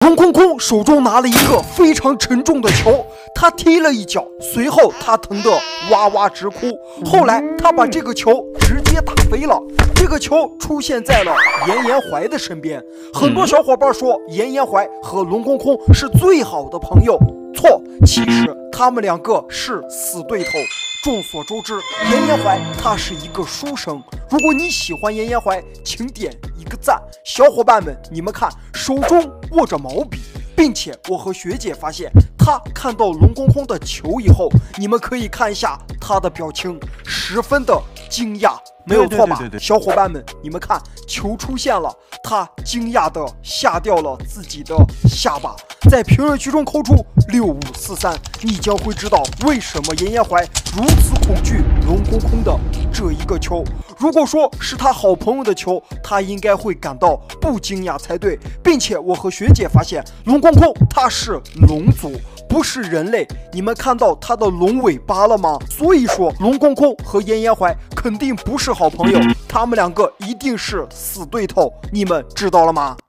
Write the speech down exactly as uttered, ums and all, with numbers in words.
龙空空手中拿了一个非常沉重的球，他踢了一脚，随后他疼得哇哇直哭。后来他把这个球直接打飞了，这个球出现在了严严怀的身边。很多小伙伴说严严怀和龙空空是最好的朋友，错，其实他们两个是死对头。众所周知，严严怀他是一个书生。如果你喜欢严严怀，请点一个赞。小伙伴们，你们看，手中握着毛笔，并且我和学姐发现，他看到龙空空的球以后，你们可以看一下他的表情，十分的惊讶，没有错吧？ 对对对对对， 小伙伴们，你们看，球出现了，他惊讶的吓掉了自己的下巴。在评论区中扣出六五四三，你将会知道为什么严严怀如此恐惧龙空空的这一个球。如果说是他好朋友的球，他应该会感到不惊讶才对。并且我和学姐发现，龙空空他是龙族，不是人类。你们看到他的龙尾巴了吗？所以说，龙空空和严严怀肯定不是好朋友，他们两个一定是死对头。你们知道了吗？